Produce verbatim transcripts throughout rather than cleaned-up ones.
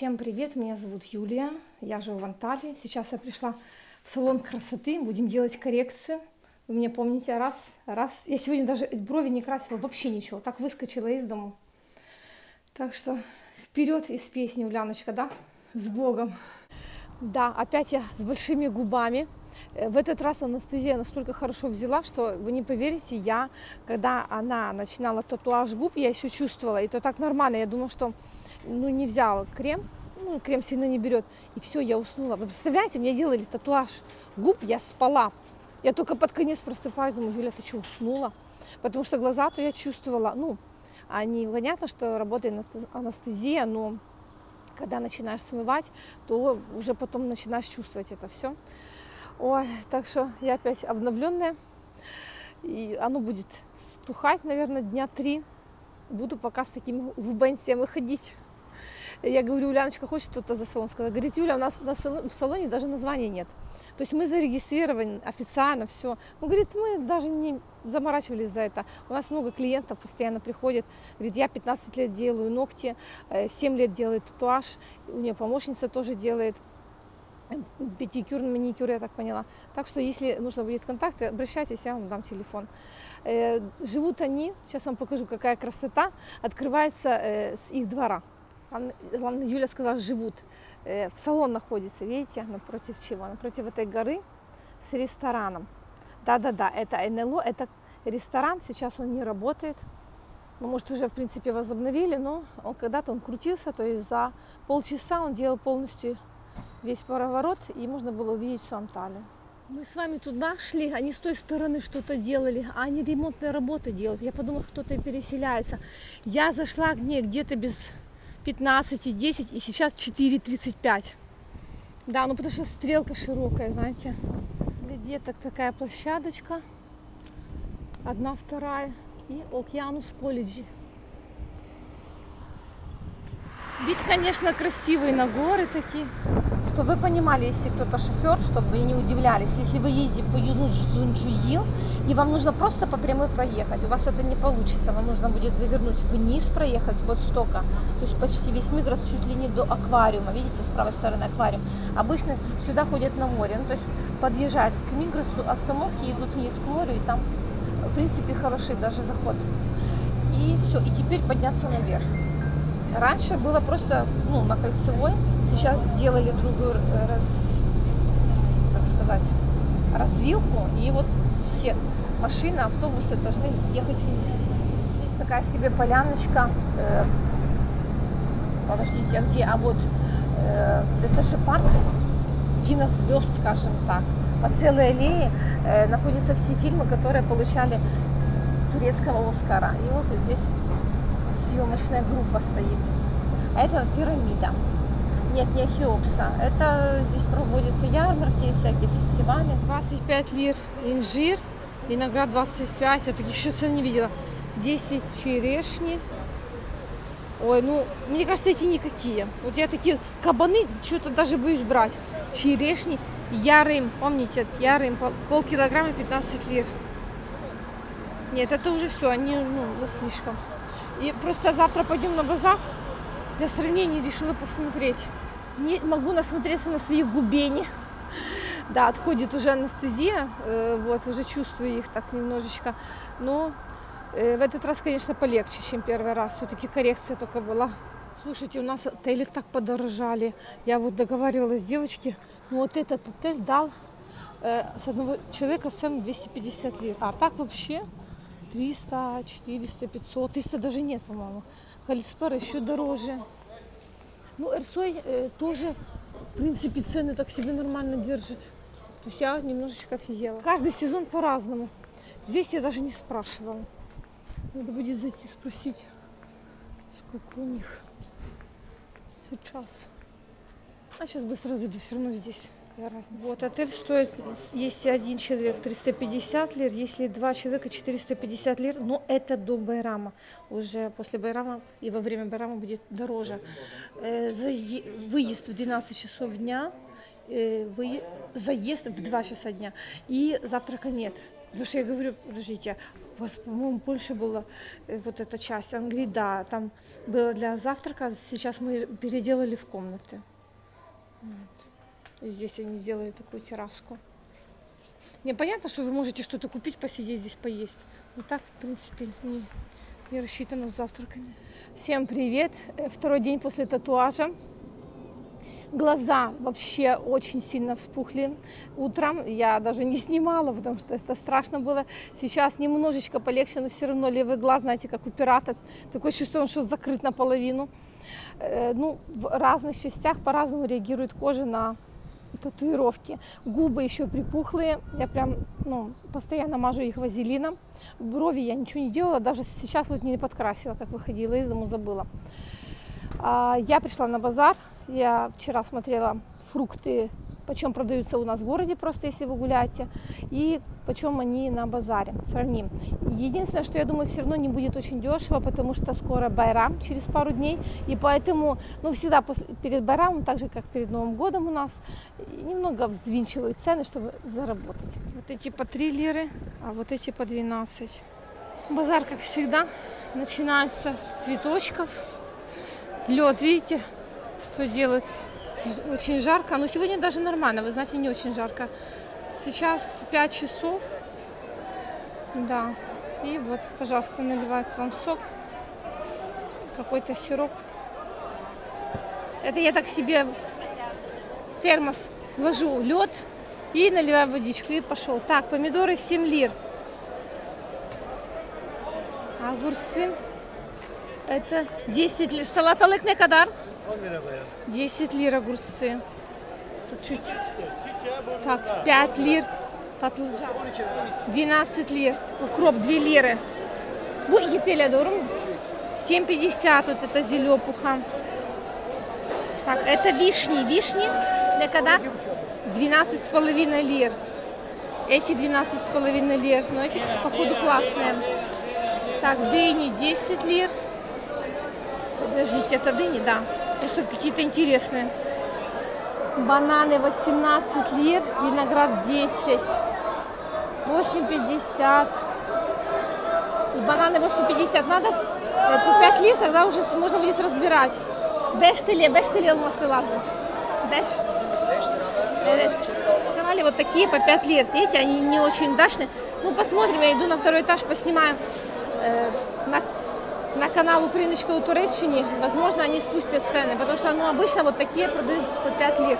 Всем привет, меня зовут Юлия, я живу в Анталии. Сейчас я пришла в салон красоты, будем делать коррекцию. Вы меня помните, раз, раз. Я сегодня даже брови не красила, вообще ничего, так выскочила из дома. Так что вперед из песни, Уляночка, да, с Богом. Да, опять я с большими губами. В этот раз анестезия настолько хорошо взяла, что вы не поверите, я, когда она начинала татуаж губ, я еще чувствовала, и то так нормально, я думала, что ну, не взял крем, ну, крем сильно не берет, и все, я уснула. Вы представляете, мне делали татуаж губ, я спала, я только под конец просыпаюсь, думаю, Юля, ты что, уснула? Потому что глаза-то я чувствовала, ну, они, понятно, что работает анестезия, но когда начинаешь смывать, то уже потом начинаешь чувствовать это все. Ой, так что я опять обновленная, и оно будет стухать, наверное, дня три. Буду пока с таким вбенсием выходить. Я говорю, Уляночка, хочет что-то за салон сказать? Говорит, Юля, у нас в салоне даже названия нет. То есть мы зарегистрированы официально, все. Ну, говорит, мы даже не заморачивались за это. У нас много клиентов постоянно приходят. Говорит, я пятнадцать лет делаю ногти, семь лет делаю татуаж. У нее помощница тоже делает педикюр, маникюр, я так поняла. Так что, если нужно будет контакты, обращайтесь, я вам дам телефон. Э, живут они, сейчас вам покажу, какая красота, открывается э, с их двора. Ладно, Юля сказала, живут. Э, в салон находится, видите, напротив чего? Напротив этой горы с рестораном. Да-да-да, это эн эл о, это ресторан, сейчас он не работает. Ну, может, уже, в принципе, возобновили, но он когда-то он крутился, то есть за полчаса он делал полностью весь поворот, и можно было увидеть всю Анталию. Мы с вами туда шли, они с той стороны что-то делали, а они ремонтные работы делают. Я подумала, кто-то переселяется. Я зашла к ней где-то без пятнадцати, десять, и сейчас четыре тридцать пять. Да, ну потому что стрелка широкая, знаете. Где-то такая площадочка, одна, вторая, и Океанус колледжи. Вид, конечно, красивый на горы такие. Чтобы вы понимали, если кто-то шофер, чтобы вы не удивлялись, если вы ездите по Юнус-Зунджуил, и вам нужно просто по прямой проехать, у вас это не получится, вам нужно будет завернуть вниз, проехать вот столько, то есть почти весь Мигрос, чуть ли не до аквариума, видите, с правой стороны аквариум. Обычно сюда ходят на море, ну, то есть подъезжают к Мигросу, остановки, идут вниз к морю, и там, в принципе, хороший даже заход. И все, и теперь подняться наверх. Раньше было просто, ну, на Кольцевой, сейчас сделали другую, раз, как сказать, развилку, и вот все машины, автобусы должны ехать вниз. Здесь такая себе поляночка, э, подождите, а где, а вот, э, это же парк кинозвезд, скажем так, по целой аллее э, находятся все фильмы, которые получали турецкого Оскара, и вот здесь съемочная группа стоит. А это пирамида. Нет, не Хеопса. Это здесь проводятся ярмарки, всякие фестивали. двадцать пять лир инжир, виноград двадцать пять. Я таких еще цен не видела. десять черешни. Ой, ну, мне кажется, эти никакие. Вот я такие кабаны, что-то даже боюсь брать. Черешни, ярым, помните, ярым, полкилограмма пятнадцать лир. Нет, это уже все, они, ну, за слишком. И просто завтра пойдем на базар. Для сравнения решила посмотреть. Не могу насмотреться на свои губени. Да, отходит уже анестезия. Э, вот, уже чувствую их так немножечко. Но э, в этот раз, конечно, полегче, чем первый раз. Все-таки коррекция только была. Слушайте, у нас отели так подорожали. Я вот договаривалась с девочки. Ну, вот этот отель дал э, с одного человека цену двести пятьдесят лир. А так вообще триста, четыреста, пятьсот, триста даже нет, по-моему. Калиспер еще дороже. Ну, Эрсой э, тоже, в принципе, цены так себе нормально держит. То есть я немножечко офигела. Каждый сезон по-разному. Здесь я даже не спрашивала. Надо будет зайти спросить, сколько у них сейчас. А сейчас быстро зайду, все равно здесь. Вот, отель стоит, если один человек триста пятьдесят лир, если два человека четыреста пятьдесят лир, но это до Байрама. Уже после Байрама и во время Байрама будет дороже. Выезд в двенадцать часов дня, заезд в два часа дня и завтрака нет. Потому что я говорю, подождите, у вас, по-моему, больше было э, вот эта часть. Он говорит, да, там было для завтрака, сейчас мы переделали в комнаты. Вот. И здесь они сделали такую терраску. Мне понятно, что вы можете что-то купить, посидеть здесь, поесть. Но так, в принципе, не, не рассчитано с завтраками. Всем привет! Второй день после татуажа. Глаза вообще очень сильно вспухли. Утром я даже не снимала, потому что это страшно было. Сейчас немножечко полегче, но все равно левый глаз, знаете, как у пирата. Такое чувство, что закрыт наполовину. Ну, в разных частях по-разному реагирует кожа на татуировки. Губы еще припухлые. Я прям, ну, постоянно мажу их вазелином. Брови я ничего не делала, даже сейчас вот не подкрасила, как выходила из дому, забыла. Я пришла на базар. Я вчера смотрела фрукты, почем продаются у нас в городе, просто если вы гуляете, и почем они на базаре. Сравним. Единственное, что я думаю, все равно не будет очень дешево, потому что скоро Байрам, через пару дней, и поэтому, ну, всегда после, перед Байрамом, так же, как перед Новым годом у нас, немного взвинчивают цены, чтобы заработать. Вот эти по три лиры, а вот эти по двенадцать. Базар, как всегда, начинается с цветочков. Лед, видите? Что делают? Очень жарко, но сегодня даже нормально, вы знаете, не очень жарко. Сейчас пять часов, да, и вот, пожалуйста, наливает вам сок, какой-то сироп. Это я так себе в термос вложу лед и наливаю водичку, и пошел. Так, помидоры семь лир, огурцы это десять лир, салат алык не кадар? десять лир огурцы. Тут чуть. Так, пять лир. двенадцать лир. Укроп две лиры. Bu iki TL, doğru mu? семь пятьдесят вот это зелепуха. Так, это вишни. Вишни, не когда? двенадцать с половиной лир. Эти двенадцать с половиной лир. Но эти, походу, классные. Так, дыни десять лир. Подождите, это дыни, да. Просто какие-то интересные. Бананы восемнадцать лир, виноград десять, восемь пятьдесят. И бананы восемь пятьдесят надо по пять лир, тогда уже можно будет разбирать. beş TL, beş TL olması lazım. beş. Давали вот такие по пять лир. Видите, они не очень удачные. Ну, посмотрим, я иду на второй этаж, поснимаю э, на на канал Украиночка у Туреччине, возможно, они спустят цены, потому что, ну, обычно вот такие продают по пять лир.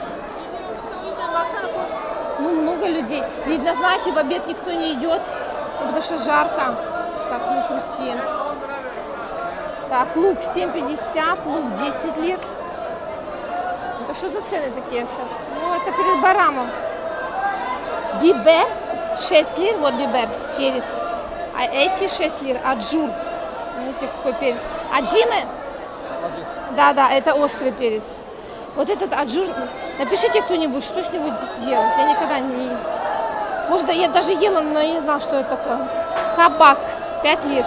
Ну, много людей. Видно, знаете, в обед никто не идет, потому что жарко. Так, не крути. Так, лук семь пятьдесят, лук десять лир. Это что за цены такие сейчас? Ну, это перед Байрамом. Бибер шесть лир, вот бибер, перец. А эти шесть лир, аджур. Видите, какой перец. Аджимы? Да, да, это острый перец. Вот этот аджур. Напишите кто-нибудь, что с него делать. Я никогда не... Может, я даже ела, но я не знала, что это такое. Кабак пять лир.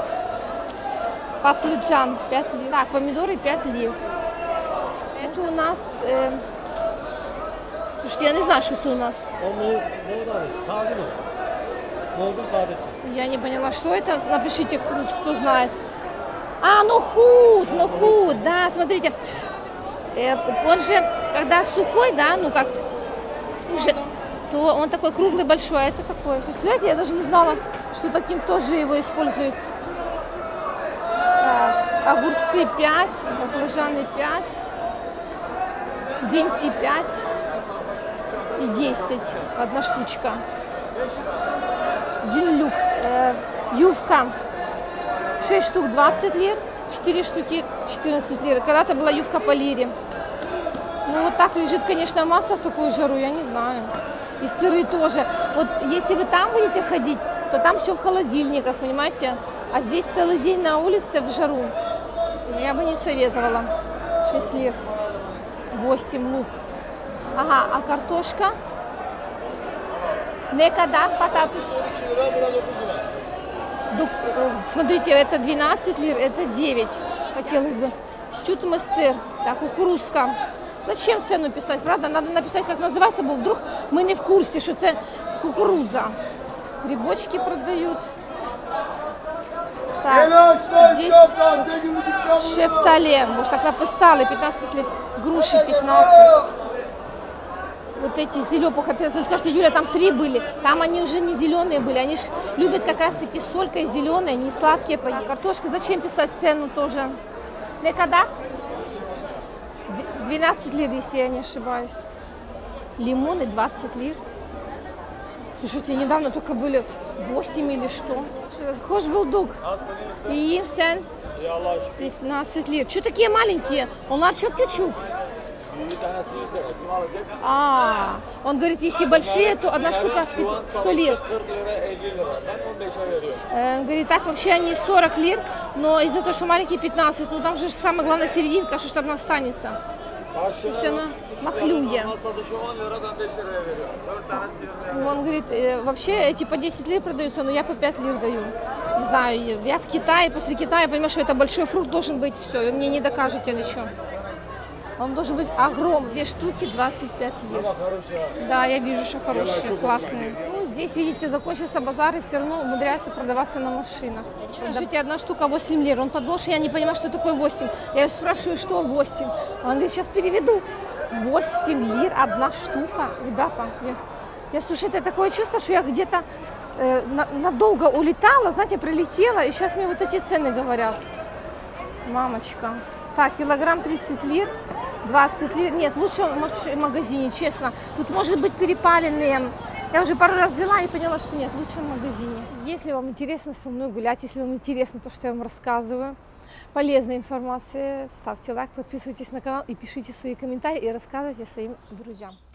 Патлыджан пять лир. Так, помидоры пять лир. Это у нас... Э... Слушайте, я не знаю, что это у нас. Я не поняла, что это. Напишите, кто знает. А, нухут, нухут, да, смотрите. Он же, когда сухой, да, ну как, уже, то он такой круглый, большой, а это такой. Представляете, я даже не знала, что таким тоже его используют. Так, огурцы пять, баклажаны пять, деньги пять и десять, одна штучка. Дюнлюк, э, ювка шесть штук двадцать лир, четыре штуки четырнадцать лир. Когда-то была ювка по лире. Ну вот так лежит, конечно, масло в такую жару, я не знаю. И сыры тоже. Вот если вы там будете ходить, то там все в холодильниках, понимаете? А здесь целый день на улице в жару. Я бы не советовала. шесть лир, восемь лук. Ага, а картошка? Не кадар, пататас. Смотрите, это двенадцать лир, это девять. Хотелось бы. Сют мастер. Так, кукурузка. Зачем цену писать, правда? Надо написать, как называется, бо вдруг мы не в курсе, что это кукуруза. Грибочки продают. Так, здесь шефтале. Может, так написали, пятнадцать лет. Груши пятнадцать. Вот эти зелепуха. Вы скажете, Юля, там три были. Там они уже не зеленые были. Они же любят как раз таки солькой зеленые, не сладкие. Картошка, зачем писать цену тоже? Лекада? двенадцать лир, если я не ошибаюсь. Лимоны двадцать лир. Слушайте, недавно только были восемь или что. Хош был дуг. И сен пятнадцать лир. Что такие маленькие? Onlar çok küçük. А, он говорит, если большие, то одна штука сто лир. Он говорит, так вообще они сорок лир, но из-за того, что маленькие пятнадцать, ну там же самое главное серединка, что там останется. То есть она махлюя. Он говорит, вообще эти по десять лир продаются, но я по пять лир даю. Не знаю, я в Китае, после Китая понимаю, что это большой фрукт должен быть, все, вы мне не докажете ничего. Он должен быть огромный, две штуки, двадцать пять лир. Да, я вижу, что хорошие, классные. Ну, здесь, видите, закончился базар, и все равно умудряются продаваться на машинах. Скажите, одна штука восемь лир. Он подумал, что я не понимаю, что такое восемь. Я его спрашиваю, что восемь. Он говорит, сейчас переведу. восемь лир, одна штука. Ребята, я, я слушай, это такое чувство, что я где-то э, на, надолго улетала, знаете, прилетела, и сейчас мне вот эти цены говорят. Мамочка. Так, килограмм тридцать лир. двадцать лир. Нет, лучше в магазине, честно. Тут может быть перепаленные. Я уже пару раз взяла и поняла, что нет, лучше в магазине. Если вам интересно со мной гулять, если вам интересно то, что я вам рассказываю, полезная информация, ставьте лайк, подписывайтесь на канал и пишите свои комментарии и рассказывайте своим друзьям.